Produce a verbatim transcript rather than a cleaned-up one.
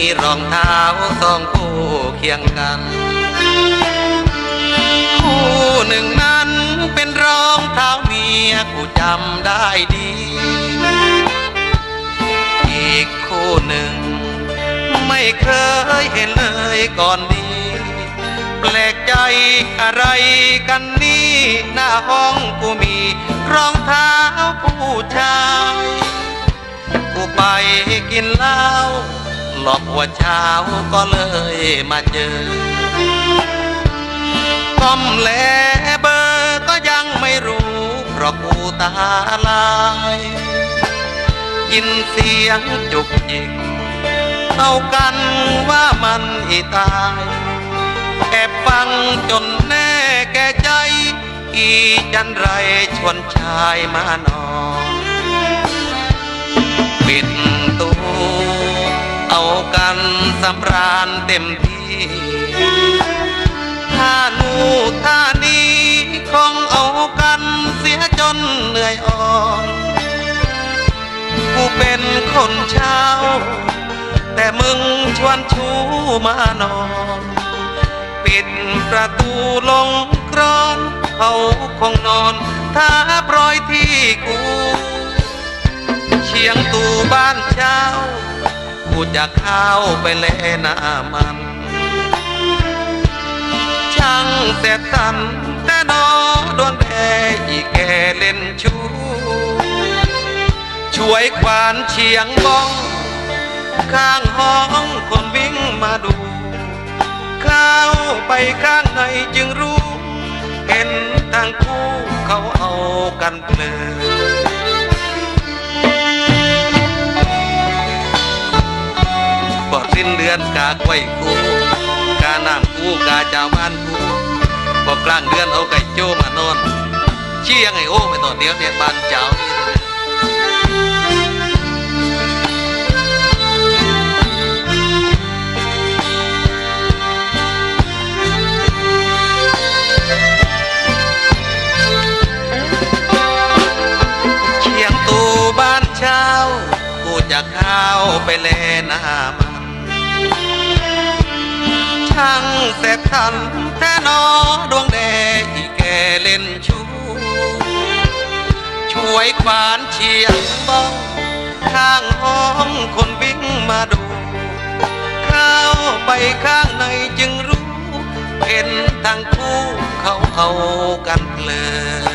รองเท้าสองคู่เคียงกันคู่หนึ่งนั้นเป็นรองเท้าเมียกูจำได้ดีอีกคู่หนึ่งไม่เคยเห็นเลยก่อนดีแปลกใจอะไรกันนี่หน้าห้องกูมีรองเท้าผู้ชายกูไปกินเหล้าหลอกหัวเช้าก็เลยมาเจอก้มแลเบอร์ก็ยังไม่รู้เพราะกูตาลายยินเสียงจุกจิกเอากันว่ามันอีตายแอบฟังจนแน่แก่ใจอีจันไรชวนชายมานอนปิดตูเอากันสำราญเต็มที่ถ้านูท่านี้คงเอากันเสียจนเหนื่อยอ่อนกูเป็นคนเช้าแต่มึงชวนชูมานอนปิดประตูลงกรอนเขาคงนอนถ้าปล่อยที่กูเชียงตูบ้านเช้ากูจะเข้าไปเล่นน้ำมันช่างเสร็จตันแต่นอดวงแดงอีแกเล่นชูช่วยควานเชียงบ้องข้างห้องคนวิ่งมาดูเข้าไปข้างในจึงรู้เห็นทั้งคู่เขาเอากันเพลินพอสิ้นเดือนกากไว้กูกาน้ำกูกาเจ้าบ้านกูพอกลางเดือนเอาไก่โจมานอนเชี่ยงไอ้โอ้ไปต่อเดียวเนี่ยบ้านเจ้านี่บ้านเช้ากูจะเข้าไปเล่นน้ำมันช่างแสบคันแต่นอดวงแดงที่แกเล่นชูช่วยควานเชียงบ้องข้างห้องคนวิ่งมาดูเข้าไปข้างในจึงรู้เห็นทั้งคู่เขาเอากันเพลิน